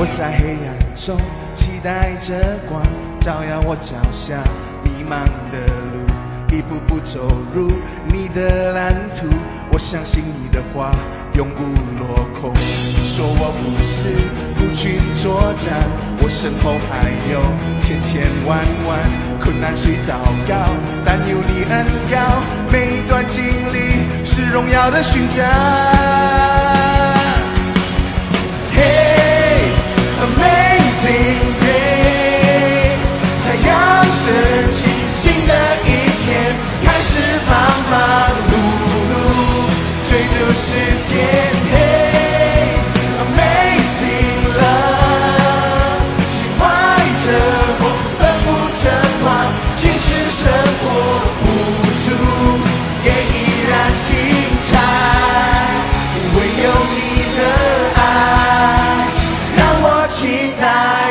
我在黑暗中期待着光照耀我脚下迷茫的路，一步步走入你的蓝图。我相信你的话永不落空。你说我不是孤军作战，我身后还有千千万万困难虽糟糕，但有你恩膏，每一段经历是荣耀的勋章。Hey, amazing day， 太阳升起，新的一天开始忙忙碌碌追逐时间。Hey, amazing love， 心怀着我奔赴这光，即使生活无助，也依然精彩，因为有你的爱，让我期待。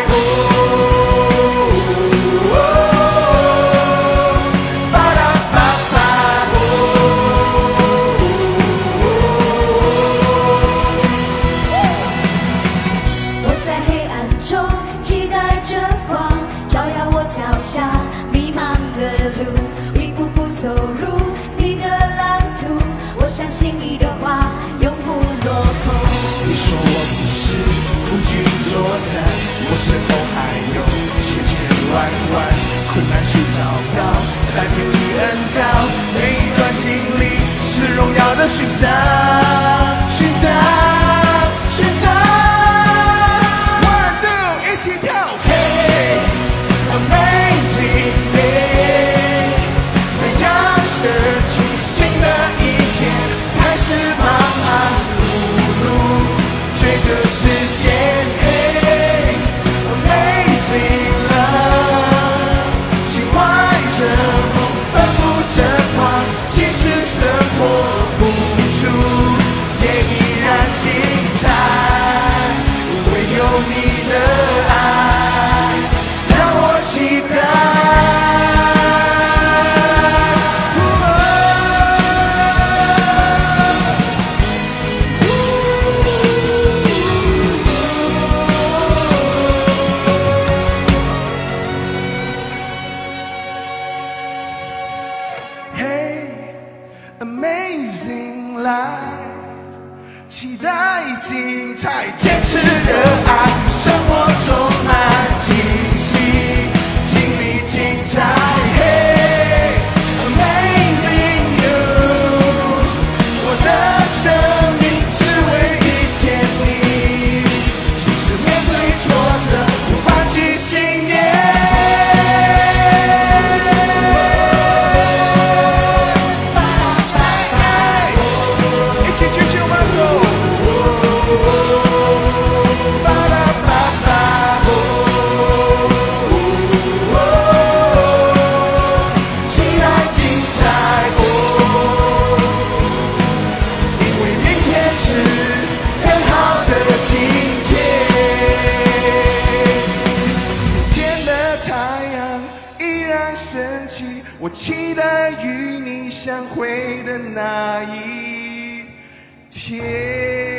相信你的话永不落空。 你说我不是孤军作战，我身后还有千千万万困难虽糟糕，但有你恩膏，每一段经历是荣耀的勋章，勋章，勋章。One two， 一起跳。Hey, amazing day， 太阳升起，新的一天开始忙忙碌碌追着时间。Hey, amazing love， 心怀着梦奔赴这光，即使生活无助，也依然精彩，因为有你的爱，让我期待。Amazing life， 期待精彩，坚持热爱，生活充满惊喜，经历精彩。Hey, amazing you， 我的生命只为遇见你，即使面对挫折，不放弃信念。我期待与你相会的那一天。